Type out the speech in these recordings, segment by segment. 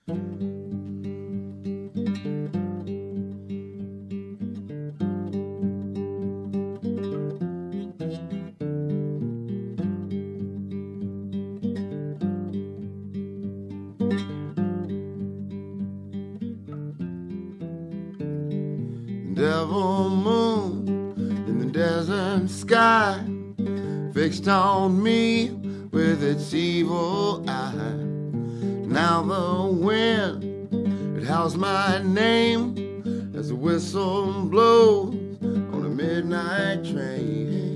Devil moon in the desert sky, fixed on me with its evil eye. Now the wind, it howls my name as the whistle blows on a midnight train.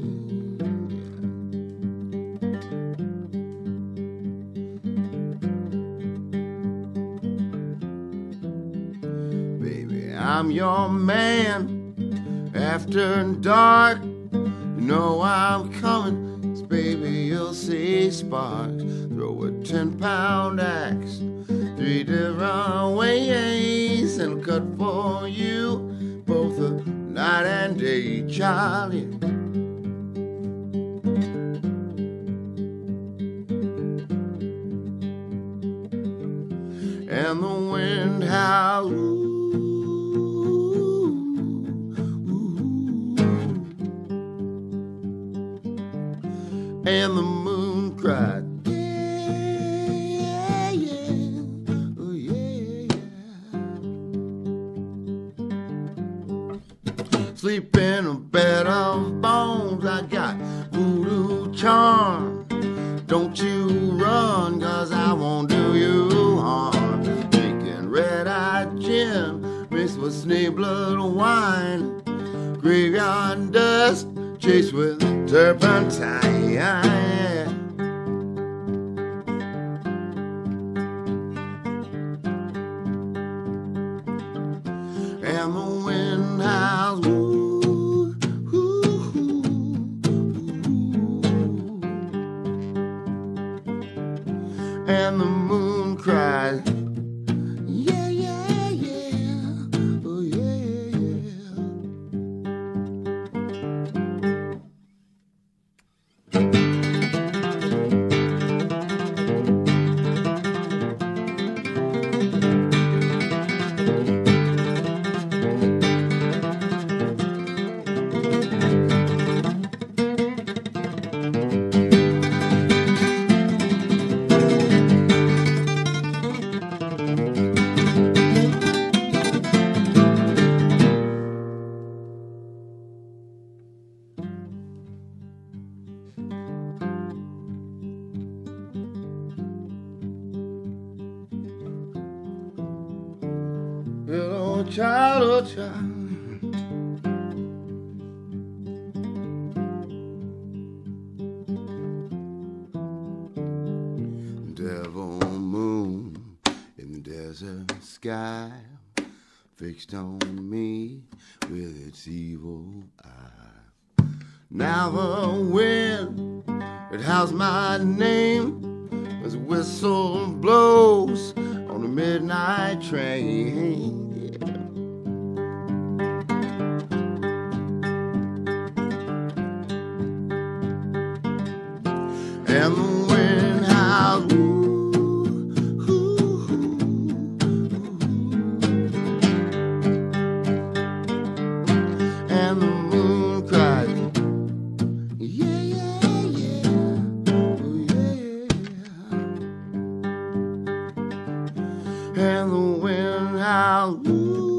Baby, I'm your man after dark. You know I'm coming, 'cause baby you'll see sparks. Throw a 10-pound axe 3 different ways and cut for you both a night and day, Charlie. And the wind howls, and the moon cried, yeah, yeah, oh yeah, yeah. Sleep in a bed of bones, I got voodoo charm. Don't you run, 'cause I won't do you harm. Drinking red-eyed gin mixed with snake blood wine, graveyard dust chased with turpentine. And the wind howls, ooh, ooh, ooh, ooh. And the moon cries, yeah, yeah, yeah, oh yeah, oh child, oh child. Devil moon in the desert sky, fixed on me with its evil eye. Now the wind, it howls my name as a whistle blows on a midnight train. And the wind howls, ooh, ooh, ooh. And the moon cries, yeah, yeah, yeah, oh yeah. And the wind howls, ooh.